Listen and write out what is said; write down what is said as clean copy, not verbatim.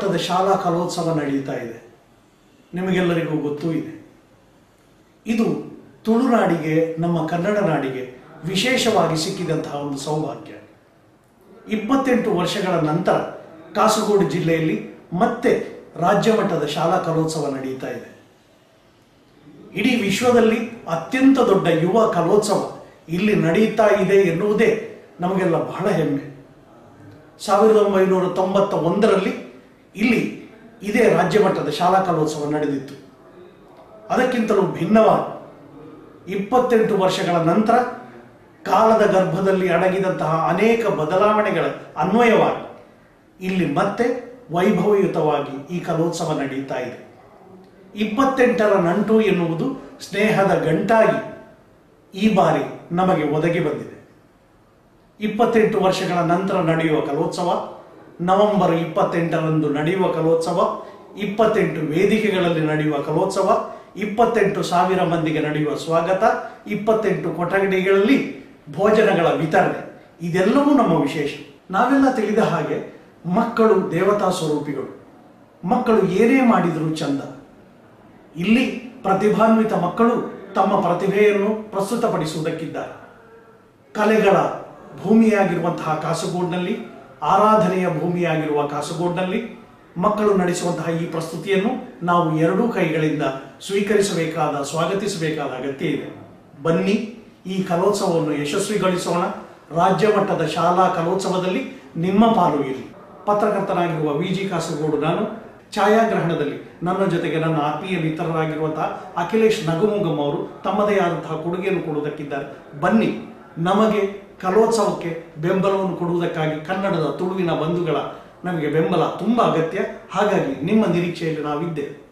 ಮಟ್ಟದ ಶಾಲಾ ಕಲೋತ್ಸವ ನಡೆಯುತ್ತಾ ಇದೆ. ನಿಮಗೆಲ್ಲರಿಗೂ ಗೊತ್ತೂ ಇದೆ. ಇದು ತುಳುನಾಡಿಗೆ, ನಮ್ಮ ಕನ್ನಡ ನಾಡಿಗೆ ವಿಶೇಷವಾಗಿ ಸಿಕ್ಕಿದಂತಹ ಒಂದು ಸೌಭಾಗ್ಯ. 28 ವರ್ಷಗಳ ನಂತರ ಕಾಸರಗೋಡು ಜಿಲ್ಲೆಯಲ್ಲಿ ಮತ್ತೆ ರಾಜ್ಯ ಮಟ್ಟದ ಶಾಲಾ ಕಲೋತ್ಸವ ನಡೆಯುತ್ತಾ ಇದೆ. ಇಡೀ ವಿಶ್ವದಲ್ಲಿ ಅತ್ಯಂತ ದೊಡ್ಡ ಯುವ ಕಲೋತ್ಸವ ಇಲ್ಲಿ ನಡೆಯುತ್ತಾ ಇದೆ ಎನ್ನುವುದೇ ನಮಗೆಲ್ಲ ಬಹಳ ಹೆಮ್ಮೆ. 1991ರಲ್ಲಿ ಇಲ್ಲಿ ಇದೇ ರಾಜ್ಯ ಮಟ್ಟದ ಶಾಲಾ ಕಲೋತ್ಸವ ನಡೆದಿತ್ತು. ಅದಕ್ಕಿಂತಲೂ ಭಿನ್ನವಾಗಿ 28 ವರ್ಷಗಳ ನಂತರ ಕಾಲದ ಗರ್ಭದಲ್ಲಿ ಅಡಗಿದಂತಹ ಅನೇಕ ಬದಲಾವಣೆಗಳ ಅನ್ವಯವಾಗಿ ಇಲ್ಲಿ ಮತ್ತೆ ವೈಭವಯುತವಾಗಿ ಈ ಕಲೋತ್ಸವ ನಡೆಯುತ್ತಾ ಇದೆ. 28ರ ನಂಟು ಎನ್ನುವುದು ಸ್ನೇಹದ ಗಂಟಾಗಿ ಈ ಬಾರಿ ನಮಗೆ ಒದಗಿ ಬಂದಿದೆ. 28 ವರ್ಷಗಳ ನಂತರ ನಡೆಯುವ ಕಲೋತ್ಸವ, ನವೆಂಬರ್ 28ರಂದು ನಡೆಯುವ ಕಲೋತ್ಸವ, 28 ವೇದಿಕೆಗಳಲ್ಲಿ ನಡೆಯುವ ಕಲೋತ್ಸವ, 28,000 ಮಂದಿಗೆ ನಡೆಯುವ ಸ್ವಾಗತ, 28 ಕೊಠಡಿಗಳಲ್ಲಿ ಭೋಜನಗಳ ವಿತರಣೆ, ಇದೆಲ್ಲವೂ ನಮ್ಮ ವಿಶೇಷ. ನಾವೆಲ್ಲ ತಿಳಿದ ಹಾಗೆ ಮಕ್ಕಳು ದೇವತಾ ಸ್ವರೂಪಿಗಳು. ಮಕ್ಕಳು ಏನೇ ಮಾಡಿದರೂ ಚಂದ. ಇಲ್ಲಿ ಪ್ರತಿಭಾನ್ವಿತ ಮಕ್ಕಳು ತಮ್ಮ ಪ್ರತಿಭೆಯನ್ನು ಪ್ರಸ್ತುತಪಡಿಸುವುದಕ್ಕಿದ್ದಾರೆ. ಕಲೆಗಳ ಭೂಮಿಯಾಗಿರುವಂತಹ ಕಾಸರಗೋಡಿನಲ್ಲಿ, ಆರಾಧನೆಯ ಭೂಮಿಯಾಗಿರುವ ಕಾಸರಗೋಡಿನಲ್ಲಿ ಮಕ್ಕಳು ನಡೆಸುವಂತಹ ಈ ಪ್ರಸ್ತುತಿಯನ್ನು ನಾವು ಎರಡೂ ಕೈಗಳಿಂದ ಸ್ವೀಕರಿಸಬೇಕಾದ, ಸ್ವಾಗತಿಸಬೇಕಾದ ಅಗತ್ಯ ಇದೆ. ಬನ್ನಿ, ಈ ಕಲೋತ್ಸವವನ್ನು ಯಶಸ್ವಿಗೊಳಿಸೋಣ. ರಾಜ್ಯ ಮಟ್ಟದ ಶಾಲಾ ಕಲೋತ್ಸವದಲ್ಲಿ ನಿಮ್ಮ ಪಾಲು ಇರಲಿ. ಪತ್ರಕರ್ತನಾಗಿರುವ ವಿ.ಜಿ. ಕಾಸರಗೋಡು ನಾನು. ಛಾಯಾಗ್ರಹಣದಲ್ಲಿ ನನ್ನ ಜೊತೆಗೆ ನನ್ನ ಆತ್ಮೀಯ ಮಿತ್ರರಾಗಿರುವಂತಹ ಅಖಿಲೇಶ್ ನಗುಮುಗಂ ಅವರು ತಮ್ಮದೇ ಆದಂತಹ ಕೊಡುಗೆಯನ್ನು ಕೊಡುವುದಕ್ಕಿದ್ದಾರೆ. ಬನ್ನಿ, ನಮಗೆ ಕಲೋತ್ಸವಕ್ಕೆ ಬೆಂಬಲವನ್ನು ಕೊಡುವುದಕ್ಕಾಗಿ ಕನ್ನಡದ ತುಳುವಿನ ಬಂಧುಗಳ ನಮಗೆ ಬೆಂಬಲ ತುಂಬ ಅಗತ್ಯ. ಹಾಗಾಗಿ ನಿಮ್ಮ ನಿರೀಕ್ಷೆಯಲ್ಲಿ ನಾವಿದ್ದೇವೆ.